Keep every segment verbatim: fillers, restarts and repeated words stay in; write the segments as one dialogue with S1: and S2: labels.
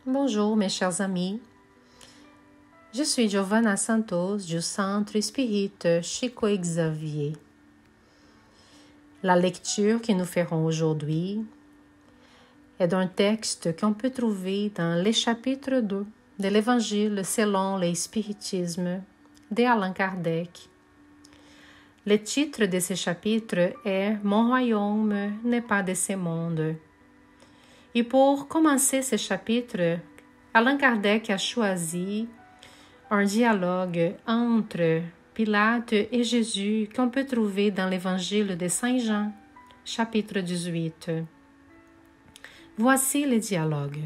S1: Bonjour mes chers amis, je suis Giovanna Santos du Centre Spirit Chico Xavier. La lecture que nous ferons aujourd'hui est d'un texte qu'on peut trouver dans les chapitres deux de l'Évangile selon le spiritisme d'Allan Kardec. Le titre de ce chapitre est « Mon royaume n'est pas de ce monde ». Et pour commencer ce chapitre, Allan Kardec a choisi un dialogue entre Pilate et Jésus qu'on peut trouver dans l'Évangile de Saint Jean, chapitre dix-huit. Voici le dialogue.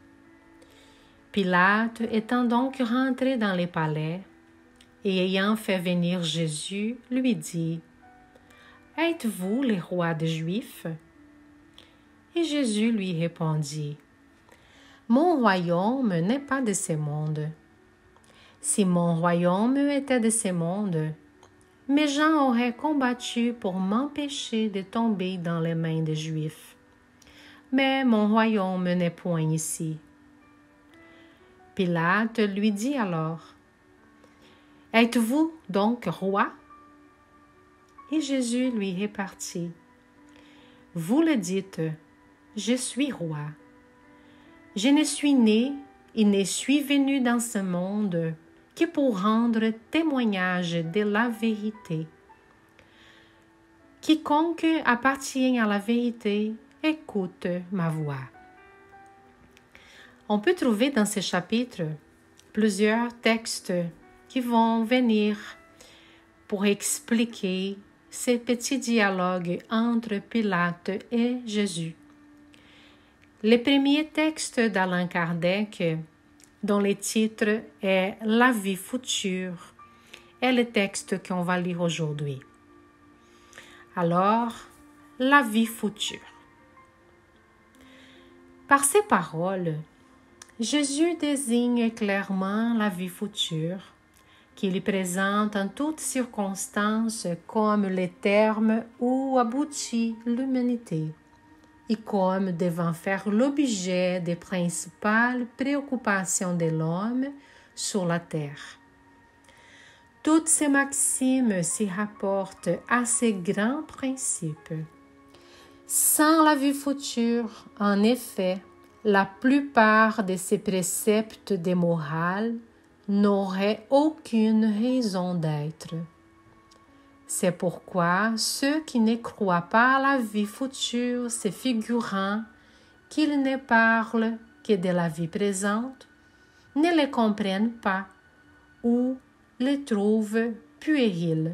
S1: Pilate étant donc rentré dans le palais et ayant fait venir Jésus, lui dit « Êtes-vous le roi des Juifs ?» Et Jésus lui répondit « Mon royaume n'est pas de ce monde. Si mon royaume était de ce monde, mes gens auraient combattu pour m'empêcher de tomber dans les mains des Juifs. Mais mon royaume n'est point ici. » Pilate lui dit alors « Êtes-vous donc roi ?» Et Jésus lui repartit « Vous le dites, je suis roi. Je ne suis né et ne suis venu dans ce monde que pour rendre témoignage de la vérité. Quiconque appartient à la vérité écoute ma voix. » On peut trouver dans ce chapitre plusieurs textes qui vont venir pour expliquer ce petit dialogue entre Pilate et Jésus. Le premier texte d'Allan Kardec, dont le titre est « La vie future », est le texte qu'on va lire aujourd'hui. Alors, la vie future. Par ces paroles, Jésus désigne clairement la vie future, qu'il présente en toutes circonstances comme le terme où aboutit l'humanité et comme devant faire l'objet des principales préoccupations de l'homme sur la terre. Toutes ces maximes s'y rapportent à ces grands principes. Sans la vie future, en effet, la plupart de ces préceptes de morale n'auraient aucune raison d'être. C'est pourquoi ceux qui ne croient pas à la vie future se figurant qu'ils ne parlent que de la vie présente, ne les comprennent pas ou les trouvent puérils.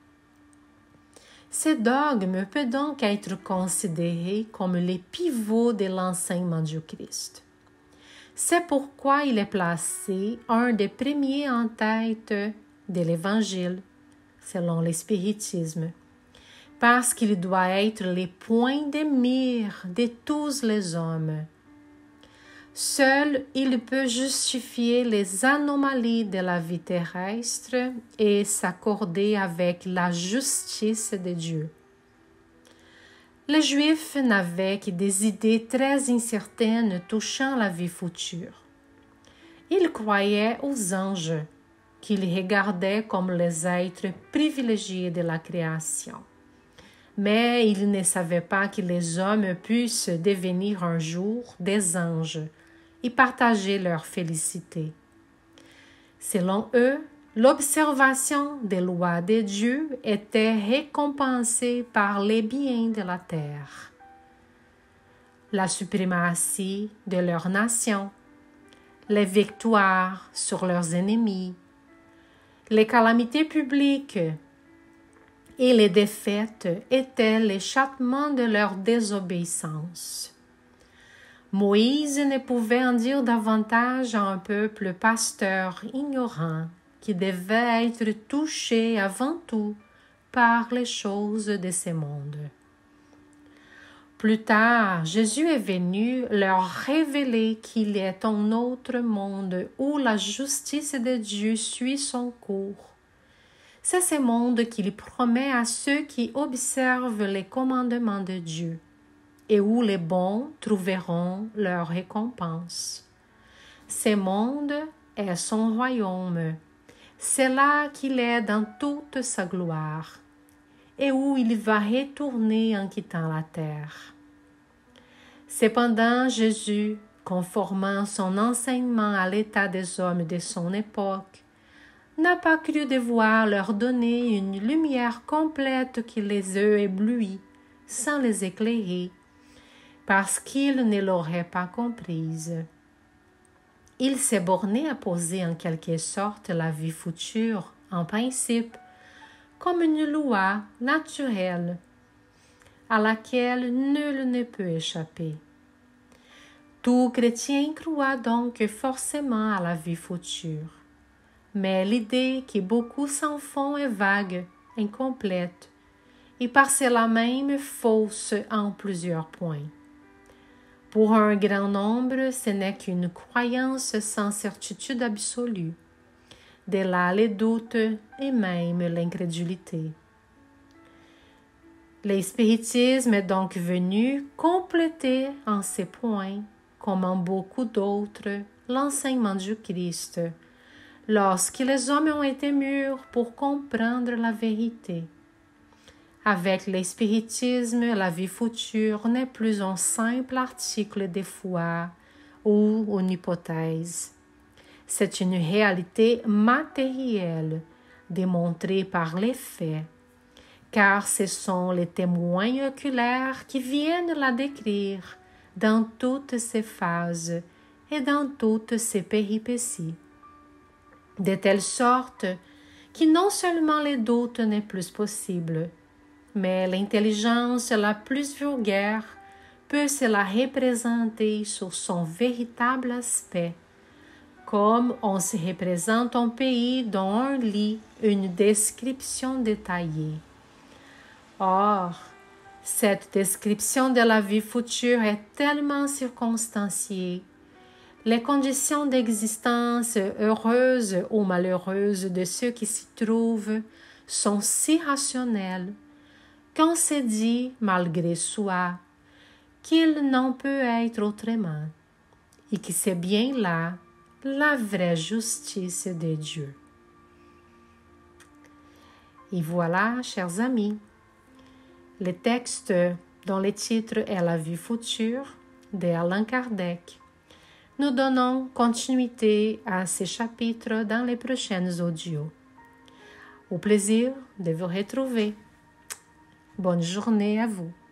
S1: Ce dogme peut donc être considéré comme le pivot de l'enseignement du Christ. C'est pourquoi il est placé un des premiers en tête de l'Évangile, selon le spiritisme, parce qu'il doit être le point de mire de tous les hommes. Seul il peut justifier les anomalies de la vie terrestre et s'accorder avec la justice de Dieu. Les Juifs n'avaient que des idées très incertaines touchant la vie future. Ils croyaient aux anges, qu'ils regardaient comme les êtres privilégiés de la création. Mais ils ne savaient pas que les hommes puissent devenir un jour des anges et partager leur félicité. Selon eux, l'observation des lois de Dieu était récompensée par les biens de la terre. La suprématie de leur nation, les victoires sur leurs ennemis, les calamités publiques et les défaites étaient les châtiments de leur désobéissance. Moïse ne pouvait en dire davantage à un peuple pasteur ignorant qui devait être touché avant tout par les choses de ce monde. Plus tard, Jésus est venu leur révéler qu'il est un autre monde où la justice de Dieu suit son cours. C'est ce monde qu'il promet à ceux qui observent les commandements de Dieu et où les bons trouveront leur récompense. Ce monde est son royaume. C'est là qu'il est dans toute sa gloire et où il va retourner en quittant la terre. Cependant, Jésus, conformant son enseignement à l'état des hommes de son époque, n'a pas cru devoir leur donner une lumière complète qui les eût éblouis sans les éclairer, parce qu'il ne l'aurait pas comprise. Il s'est borné à poser en quelque sorte la vie future, en principe, comme une loi naturelle à laquelle nul ne peut échapper. Tout chrétien croit donc forcément à la vie future, mais l'idée que beaucoup s'en font est vague, incomplète, et par cela même fausse en plusieurs points. Pour un grand nombre, ce n'est qu'une croyance sans certitude absolue. De là les doutes et même l'incrédulité. Le spiritisme est donc venu compléter en ces points, comme en beaucoup d'autres, l'enseignement du Christ, lorsque les hommes ont été mûrs pour comprendre la vérité. Avec le spiritisme, la vie future n'est plus un simple article de foi ou une hypothèse. C'est une réalité matérielle, démontrée par les faits, car ce sont les témoins oculaires qui viennent la décrire dans toutes ses phases et dans toutes ses péripéties, de telle sorte que non seulement le doute n'est plus possible, mais l'intelligence la plus vulgaire peut se la représenter sur son véritable aspect, comme on se représente un pays dont on lit une description détaillée. Or, cette description de la vie future est tellement circonstanciée, les conditions d'existence heureuses ou malheureuses de ceux qui s'y trouvent sont si rationnelles qu'on se dit, malgré soi, qu'il n'en peut être autrement, et que c'est bien là la vraie justice de Dieu. Et voilà, chers amis, le texte dont le titre est La vie future de Allan Kardec. Nous donnons continuité à ces chapitres dans les prochaines audios. Au plaisir de vous retrouver. Bonne journée à vous.